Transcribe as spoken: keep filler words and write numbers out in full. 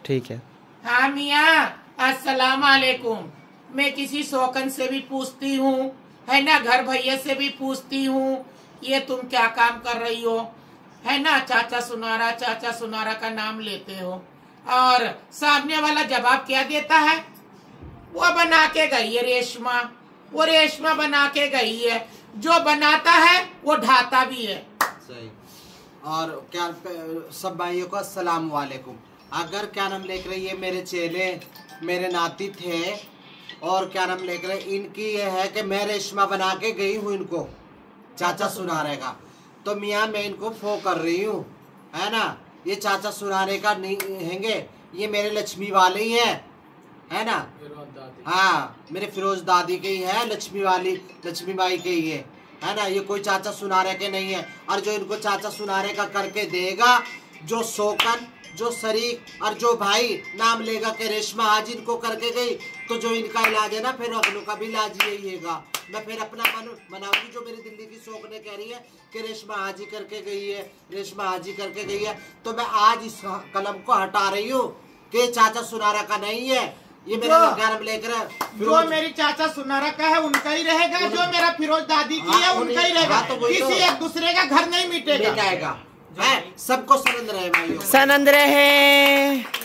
ठीक है। हाँ मियाँ, अस्सलाम वालेकुम। मैं किसी शौकन से भी पूछती हूँ, है ना, घर भैया से भी पूछती हूँ, ये तुम क्या काम कर रही हो, है ना, चाचा सुनारा चाचा सुनारा का नाम लेते हो, और सामने वाला जवाब क्या देता है? वो बना के गई है रेशमा, वो रेशमा बना के गई है। जो बनाता है वो ढाता भी है। सही। और क्या सब भाइयों को अस्सलाम वालेकुम। अगर क्या नाम लेकर ये मेरे चेले मेरे नाती थे, और क्या नाम लेकर इनकी ये है कि मैं रेशमा बना के गई हूँ इनको चाचा सुनारे का, तो मियाँ मैं इनको फो कर रही हूँ, है ना। ये चाचा सुनारे का नहीं हैंगे, ये मेरे लक्ष्मी वाले ही है, है ना। हाँ, मेरे फिरोज दादी के ही है, लक्ष्मी वाली लक्ष्मी बाई के ही है, है ना। ये कोई चाचा सुनारे के नहीं है। और जो इनको चाचा सुनारे का करके देगा, जो शौकन, जो शरीक और जो भाई नाम लेगा कि रेशमा हाजी इनको करके गई, तो जो इनका इलाज है ना, फिर अगलों का भी इलाज यही है। मैं फिर अपना मन मनाऊंगी। जो मेरी दिल्ली की शौक ने कह रही है कि रेशमा हाजी करके गई है, रेशमा हाजी करके गई है, तो मैं आज इस कलम को हटा रही हूँ कि चाचा सुनारा का नहीं है। ये मेरा गरम लेकर जो मेरी चाचा सुनारा का है उनका ही रहेगा, जो मेरा फिरोज दादी की है उनका ही रहेगा। किसी एक दूसरे का घर नहीं मिटेगा। सबको सनंद रहे भाइयों, सनंद रहे।